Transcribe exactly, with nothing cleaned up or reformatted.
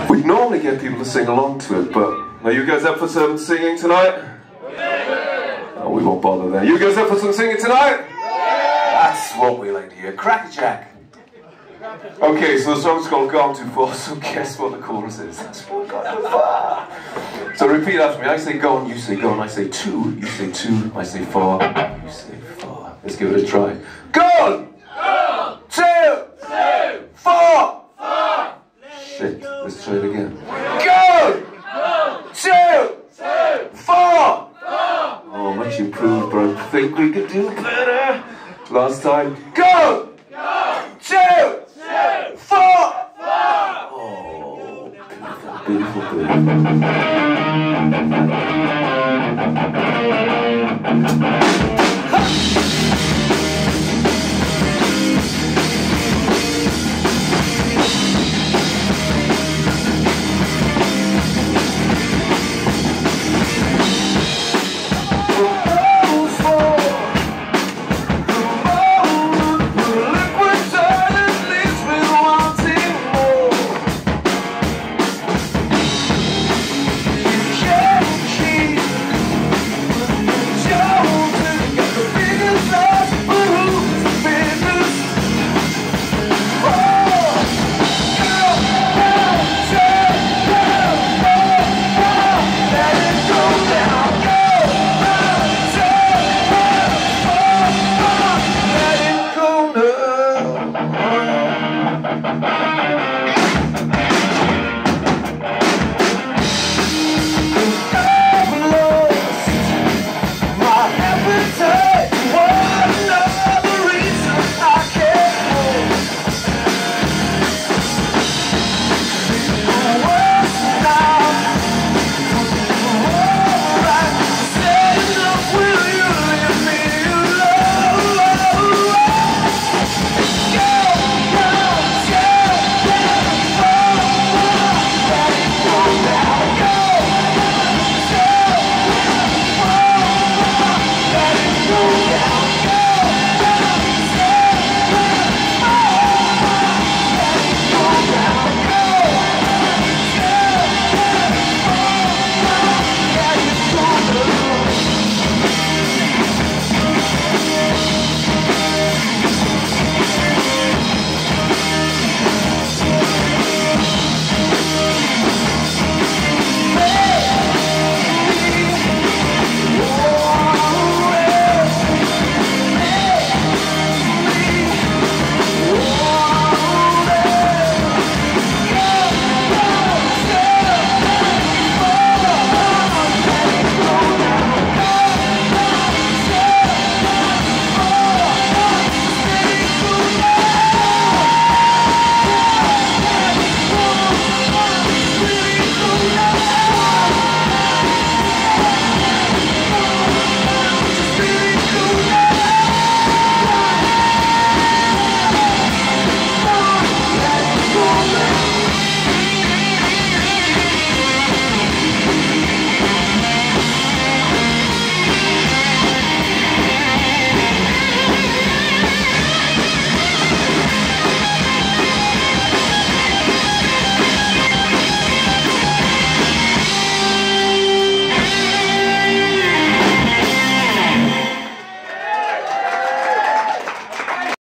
We'd normally get people to sing along to it, but are you guys up for some singing tonight? Oh, we won't bother then. You guys up for some singing tonight? That's what we like to hear. Crackerjack. Okay, so the song's called Gone Too Far, so guess what the chorus is? That's what Gone Too Far. So repeat after me. I say gone, you say gone. I say two, you say two. I say far, you say far. Let's give it a try. Gone! Gone! Two! Two! Four! Four! Shit, let's try it again. Gone! Gone! Two! Two! Four! Four! Oh, much improved, but I think we could do better. Last time. Gone! Gone! Two! Two! Four! Four! Oh, beautiful, beautiful, beautiful.